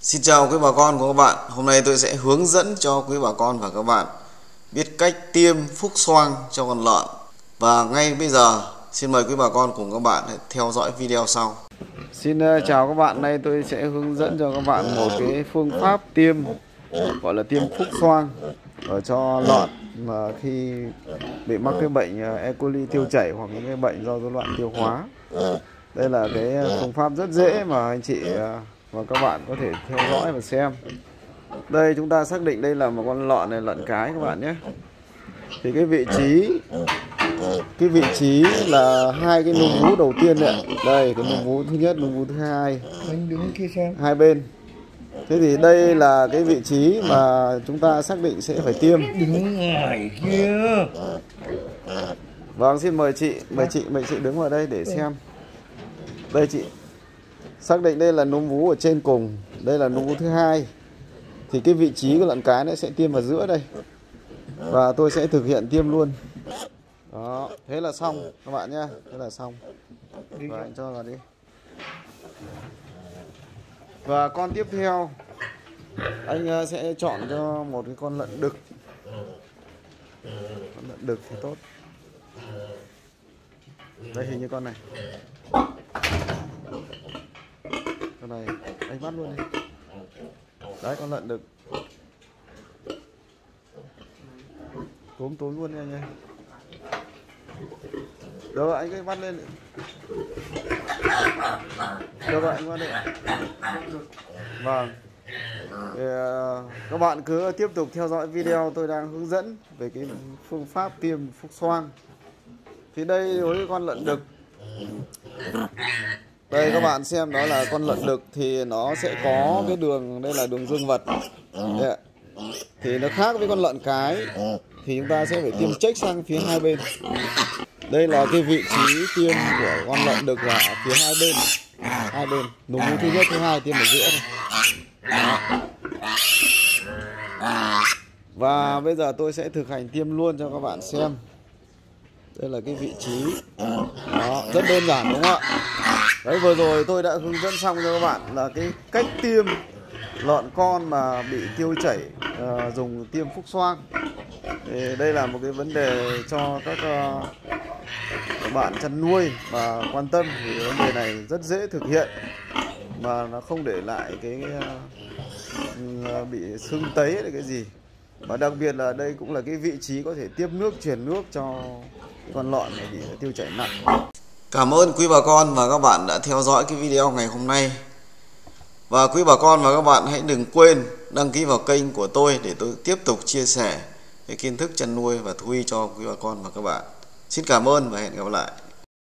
Xin chào quý bà con của các bạn. Hôm nay tôi sẽ hướng dẫn cho quý bà con và các bạn biết cách tiêm phúc xoang cho con lợn. Và ngay bây giờ xin mời quý bà con cùng các bạn hãy theo dõi video sau. Xin chào các bạn, nay tôi sẽ hướng dẫn cho các bạn một cái phương pháp tiêm gọi là tiêm phúc xoang ở cho lợn mà khi bị mắc cái bệnh E. coli tiêu chảy hoặc những cái bệnh do rối loạn tiêu hóa. Đây là cái phương pháp rất dễ mà anh chị và các bạn có thể theo dõi và xem. Đây chúng ta xác định đây là một con lợn này, lợn cái các bạn nhé. Thì cái vị trí là hai cái núm vú đầu tiên này. Đây cái núm vú thứ nhất, núm vú thứ hai. Anh đứng kia xem. Hai bên. Thế thì đây là cái vị trí mà chúng ta xác định sẽ phải tiêm. Đứng ngoài kia. Vâng, xin mời chị đứng vào đây để xem. Đây chị. Xác định đây là núm vú ở trên cùng, đây là núm vú thứ hai. Thì cái vị trí của lợn cái nó sẽ tiêm vào giữa đây. Và tôi sẽ thực hiện tiêm luôn. Đó, thế là xong các bạn nhé. Thế là xong. Và anh cho vào đi. Và con tiếp theo anh sẽ chọn cho một cái con lợn đực. Con lợn đực thì tốt. Đây hình như con này. Con này anh bắt luôn đi. Đấy con lợn đực. Túm luôn đi anh ơi. Được rồi anh cứ bắt lên. Được rồi anh bắt lên. Vâng. Thì, các bạn cứ tiếp tục theo dõi video tôi đang hướng dẫn về cái phương pháp tiêm phúc xoang. Thì đây đối với con lợn đực. Đây các bạn xem, đó là con lợn đực thì nó sẽ có cái đường, đây là đường dương vật. Đây. Thì nó khác với con lợn cái thì chúng ta sẽ phải tiêm chếch sang phía hai bên. Đây là cái vị trí tiêm của con lợn đực là ở phía hai bên. Hai bên, núm vú thứ nhất, thứ hai tiêm ở giữa này. Và bây giờ tôi sẽ thực hành tiêm luôn cho các bạn xem. Đây là cái vị trí. Đó, rất đơn giản đúng không ạ? Đấy, vừa rồi tôi đã hướng dẫn xong cho các bạn là cái cách tiêm lợn con mà bị tiêu chảy dùng tiêm phúc xoang. Thì đây là một cái vấn đề cho các bạn chăn nuôi và quan tâm, thì vấn đề này rất dễ thực hiện mà nó không để lại cái bị sưng tấy hay cái gì. Và đặc biệt là đây cũng là cái vị trí có thể tiếp nước, truyền nước cho con lợn này bị tiêu chảy nặng. Cảm ơn quý bà con và các bạn đã theo dõi cái video ngày hôm nay. Và quý bà con và các bạn hãy đừng quên đăng ký vào kênh của tôi để tôi tiếp tục chia sẻ cái kiến thức chăn nuôi và thú y cho quý bà con và các bạn. Xin cảm ơn và hẹn gặp lại.